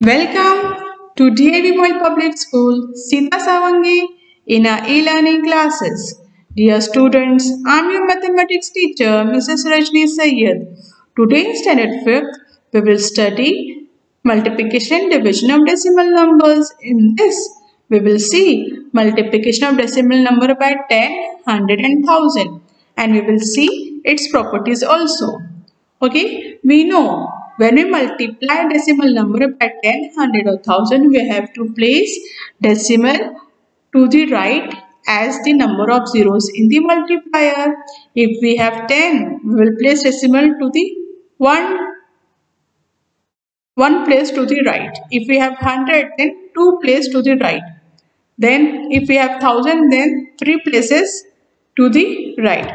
Welcome to DAV Mall Public School, Sita Savangi in our e-learning classes. Dear students, I am your mathematics teacher, Mrs. Rajni Sayyed. Today in Standard 5th, we will study multiplication and division of decimal numbers. In this, we will see multiplication of decimal number by 10, 100 and 1000, and we will see its properties also. Okay, we know when we multiply decimal number by 10, 100 or 1000, we have to place decimal to the right as the number of zeros in the multiplier. If we have 10, we will place decimal to the one place to the right. If we have 100, then 2 place to the right. Then if we have 1000, then 3 places to the right.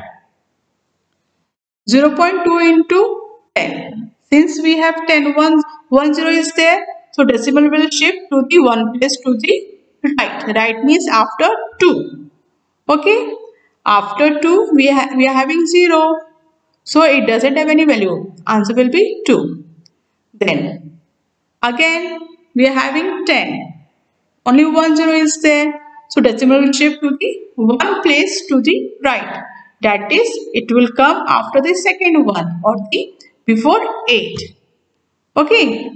0.2 into 10. Since we have 10, 1 0 is there. So decimal will shift to the 1 place to the right. Right means after 2. Okay. After 2, we are having 0. So it doesn't have any value. Answer will be 2. Then again we are having 10. Only 1 0 is there. So decimal will shift to the 1 place to the right. That is, it will come after the second one or the before 8. Okay.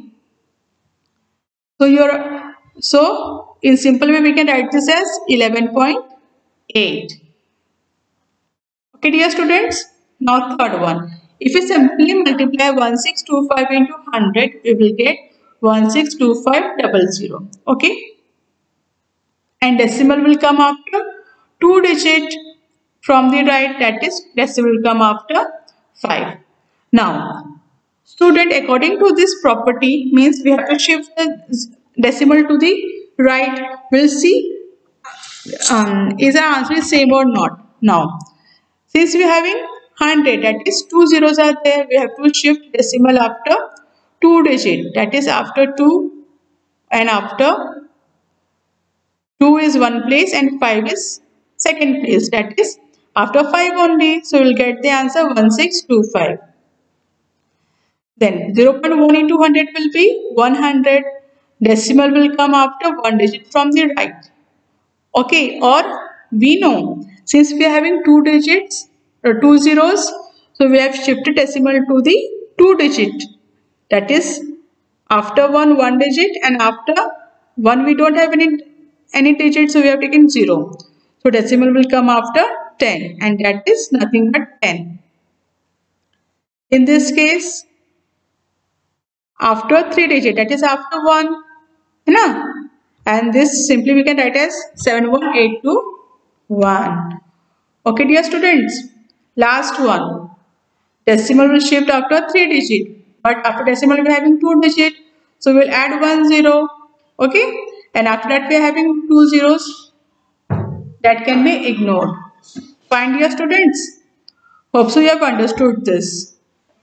So in simple way we can write this as 11.8. Okay, dear students. Now third one. If we simply multiply 1625 into 100, we will get 162500. Okay. And decimal will come after 2 digit from the right, that is decimal will come after 5. Now student, according to this property means we have to shift the decimal to the right. We'll see is our answer is same or not. Now since we are having 100, that is 2 zeros are there, we have to shift decimal after 2 digit, that is after 2 and after 2 is one place and 5 is second place, that is after 5 only. So we will get the answer 1625. Then 0.1 into 100 will be 100. Decimal will come after 1 digit from the right. Okay, or we know since we are having 2 digits or 2 zeros, so we have shifted decimal to the 2 digit. That is after 1 digit, and after 1 we don't have any digit, so we have taken 0. So decimal will come after 10, and that is nothing but 10. In this case, after 3 digit, that is after 1, na? And this simply we can write as 71821. Okay, dear students, last one. Decimal will shift after 3 digit, but after decimal we are having 2 digit, so we will add 1 0. Okay, and after that we are having 2 zeros, that can be ignored. Fine, dear students. Hope so you have understood this.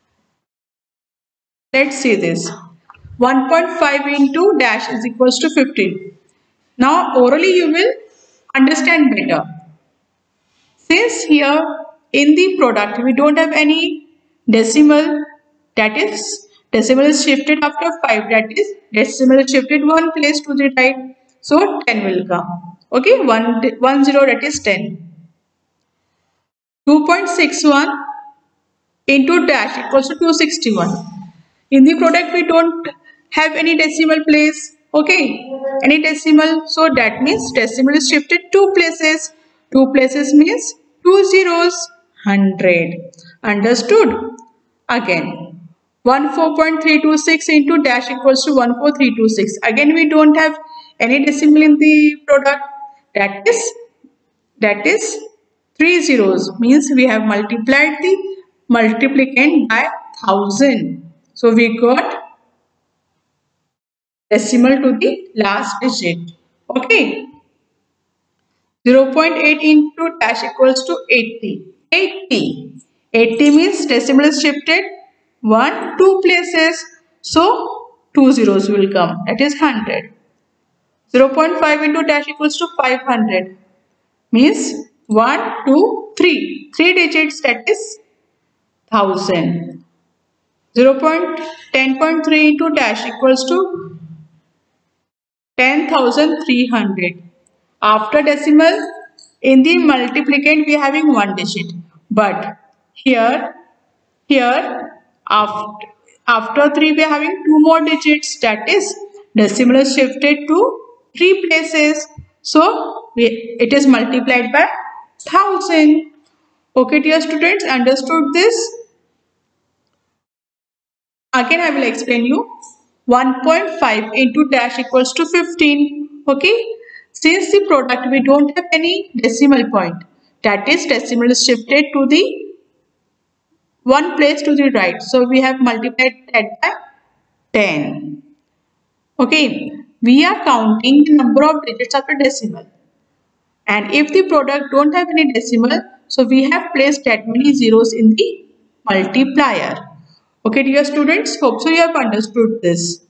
Let's see this. 1.5 into dash is equals to 15. Now orally you will understand better. Since here in the product we don't have any decimal, that is decimal is shifted after 5, that is decimal is shifted one place to the right, so 10 will come. Okay, 1 0, that is 10. 2.61 into dash equals to 261. In the product we don't have any decimal place. Okay, any decimal, so that means decimal is shifted 2 places. 2 places means 2 zeros, 100. Understood? Again 14.326 into dash equals to 14326. Again we don't have any decimal in the product, that is 3 zeros, means we have multiplied the multiplicand by 1000. So we got decimal to the last digit. Okay. 0.8 into dash equals to 80. 80 means decimal is shifted 2 places. So 2 zeros will come. That is 100. 0.5 into dash equals to 500. Means 1, 2, 3. 3 digits, that is 1000. 10.3 into dash equals to 10,300. After decimal, in the multiplicand we are having one digit. But here after 3 we are having two more digits. That is decimal is shifted to 3 places. So it is multiplied by 1000. Okay, dear students, understood this? Again, I will explain you. 1.5 into dash equals to 15. Okay. Since the product we don't have any decimal point. That is decimal is shifted to the one place to the right. So we have multiplied that by 10. Okay. We are counting the number of digits after decimal. And if the product don't have any decimal, so we have placed that many zeros in the multiplier. Okay, dear students, hope so you have understood this.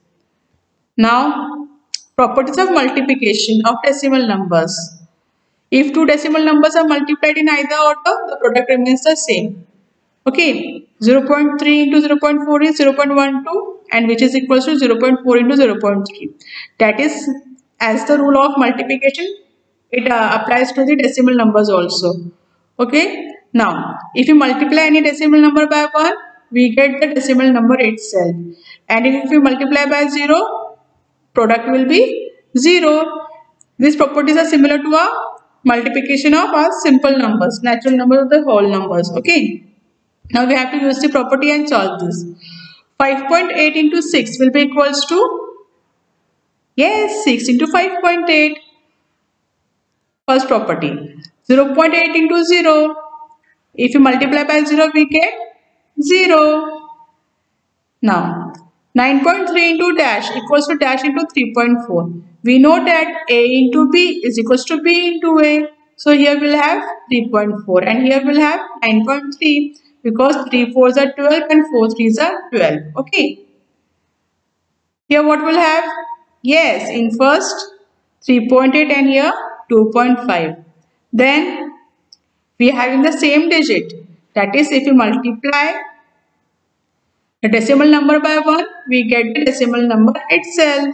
Now, properties of multiplication of decimal numbers. If two decimal numbers are multiplied in either order, the product remains the same. Okay, 0.3 into 0.4 is 0.12 and which is equals to 0.4 into 0.3. That is, as the rule of multiplication, it applies to the decimal numbers also. Okay, now if you multiply any decimal number by 1, we get the decimal number itself. And if you multiply by 0, product will be 0. These properties are similar to a multiplication of our simple numbers, natural numbers of the whole numbers. Okay. Now we have to use the property and solve this. 5.8 into 6 will be equals to, yes, 6 into 5.8. First property. 0.8 into 0. If you multiply by 0, we get 0. Now, 9.3 into dash equals to dash into 3.4. We know that A into B is equals to B into A. So here we'll have 3.4 and here we'll have 9.3 because 3 fours are 12 and 4 threes are 12. Okay. Here what we'll have? Yes, in first 3.8 and here 2.5. Then we are having the same digit. That is, if you multiply the decimal number by 1, we get the decimal number itself.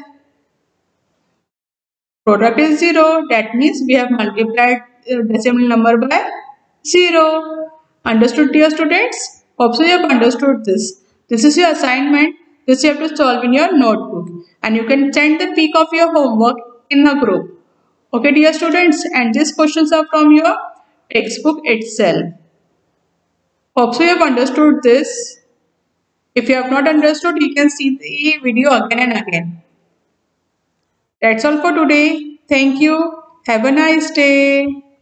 Product is 0. That means we have multiplied decimal number by 0. Understood, dear students? Hope so you have understood this. This is your assignment. This you have to solve in your notebook. And you can send the peak of your homework in a group. Okay, dear students? And these questions are from your textbook itself. Hope so you have understood this. If you have not understood, you can see the video again and again. That's all for today. Thank you. Have a nice day.